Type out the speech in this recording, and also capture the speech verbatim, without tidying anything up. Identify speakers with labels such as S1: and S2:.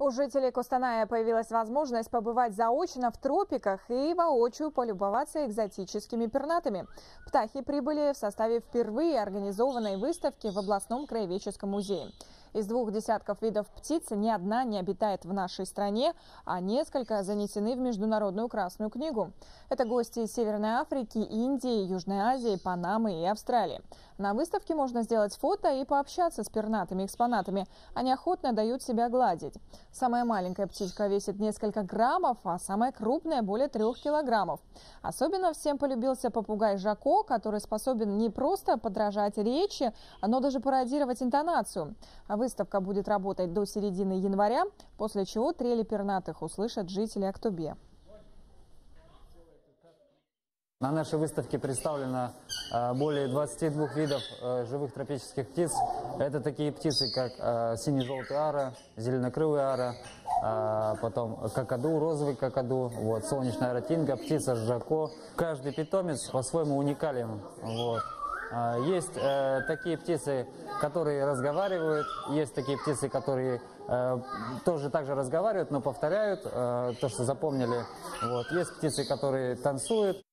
S1: У жителей Костаная появилась возможность побывать заочно в тропиках и воочию полюбоваться экзотическими пернатами. Птахи прибыли в составе впервые организованной выставки в областном краеведческом музее. Из двух десятков видов птиц ни одна не обитает в нашей стране, а несколько занесены в Международную Красную книгу. Это гости из Северной Африки, Индии, Южной Азии, Панамы и Австралии. На выставке можно сделать фото и пообщаться с пернатыми экспонатами. Они охотно дают себя гладить. Самая маленькая птичка весит несколько граммов, а самая крупная более трех килограммов. Особенно всем полюбился попугай Жако, который способен не просто подражать речи, но даже пародировать интонацию. Выставка будет работать до середины января, после чего трели пернатых услышат жители Актобе.
S2: На нашей выставке представлено более двадцати двух видов живых тропических птиц. Это такие птицы, как сине-желтый ара, зеленокрылый ара, потом какаду, розовый какаду, вот, солнечная ротинга, птица Жако. Каждый питомец по-своему уникален. Вот. Есть э, такие птицы, которые разговаривают, есть такие птицы, которые э, тоже также разговаривают, но повторяют э, то, что запомнили. Вот. Есть птицы, которые танцуют.